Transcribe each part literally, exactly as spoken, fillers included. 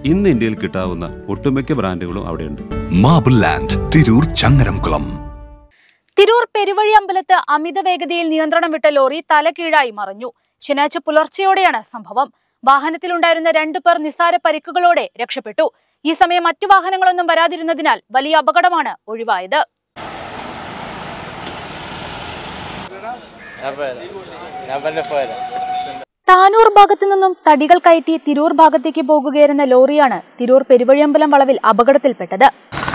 ഇന്ന് ഇന്ത്യയിൽ കിട്ടാവുന്ന ഒട്ടുമിക്ക ബ്രാൻഡുകളും അവിടെയുണ്ട്. Marble land, Tirur Changaramkulam. തിരൂർ പെരുവഴി അമ്പലത്ത് അമിത വേഗതയിൽ നിയന്ത്രണം വിട്ട ലോറി തലകീഴായി മറിഞ്ഞു. ശനിയാഴ്ച പുലർച്ചെയോടെയാണ് സംഭവം. വാഹനത്തിലുണ്ടായിരുന്ന രണ്ടു പേർ നിസ്സാര പരിക്കുകളോടെ രക്ഷപ്പെട്ടു. ഈ സമയം മറ്റു വാഹനങ്ങളൊന്നും വരാതിരുന്നതിനാൽ വലിയ അപകടമാണ് ഒഴിവായത്. താനൂർ ഭാഗത്തു നിന്നും തടികൾ കയറ്റി തിരൂർ ഭാഗത്തേക്ക് പോകുകയായിരുന്ന ലോറിയാണ് തിരൂർ പെരുവഴിയമ്പലം വളവിൽ അപകടത്തിൽപ്പെട്ടത്.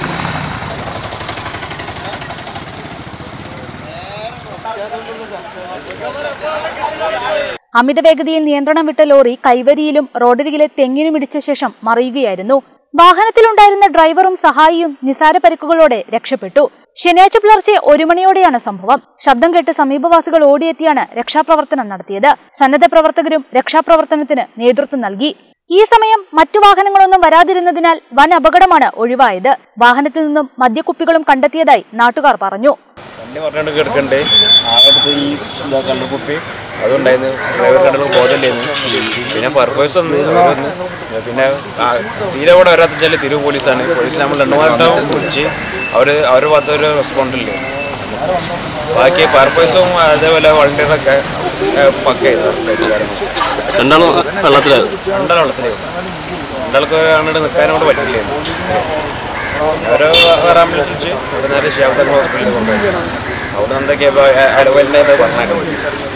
അമിതവേഗതയിൽ നിയന്ത്രണം വിട്ട ലോറി കൈവരിയിലും റോഡരികിലെ തെങ്ങിനും ഇടിച്ച ശേഷം മറിയുകയായിരുന്നു. വാഹനത്തിലുണ്ടായിരുന്ന ഡ്രൈവറും സഹായിയും നിസാര പരിക്കുകളോടെ രക്ഷപ്പെട്ടു. ശനിയാഴ്ച പുലർച്ചെ ഒരു മണിയോടെയാണ് സംഭവം. ശബ്ദം കേട്ട് സമീപവാസികൾ ഓടിയെത്തിയാണ് രക്ഷാപ്രവർത്തനം നടത്തിയത്. സന്നദ്ധ പ്രവർത്തകരും രക്ഷാപ്രവർത്തനത്തിന് നേതൃത്വം നൽകി. ഈ സമയം മറ്റു വാഹനങ്ങളൊന്നും വരാതിരുന്നതിനാൽ വൻ അപകടമാണ് ഒഴിവായത്. വാഹനത്തിൽ നിന്നും മദ്യക്കുപ്പികളും കണ്ടെത്തിയതായി നാട്ടുകാർ പറഞ്ഞു. അതുണ്ടായിരുന്നു. ഡ്രൈവർ കണ്ടപ്പോൾ ബോധമില്ലായിരുന്നു. പിന്നെ പർപ്പസ് ഒന്ന് പിന്നെ തീരെ കൂടെ വരാത്ത വെച്ചാൽ തിരു പോലീസാണ്. പോലീസ് നമ്മൾ രണ്ടു മാസം വിളിച്ച് അവർ അവരുടെ ഭാഗത്ത് ഒരു റെസ്പോണ്ട് ഇല്ലേ. ബാക്കി പർപ്പസും അതേപോലെ വളണ്ടിയറൊക്കെ പക്കയായിരുന്നു. രണ്ടാളും വെള്ളത്തിലായിരുന്നു. രണ്ടാളും വെള്ളത്തിലായിരുന്നു. രണ്ടാൾക്ക് അങ്ങോട്ട് നിൽക്കാനോട് പറ്റില്ലായിരുന്നു. ഓരോ വേറെ ആംബുലൻസ് വിളിച്ച് അവിടെ നേരെ ശാബ്ദ ഹോസ്പിറ്റലിൽ കൊണ്ടുപോയി. അവിടെ എന്തൊക്കെയാണ് അലവലിൻ്റെ പറഞ്ഞാൽ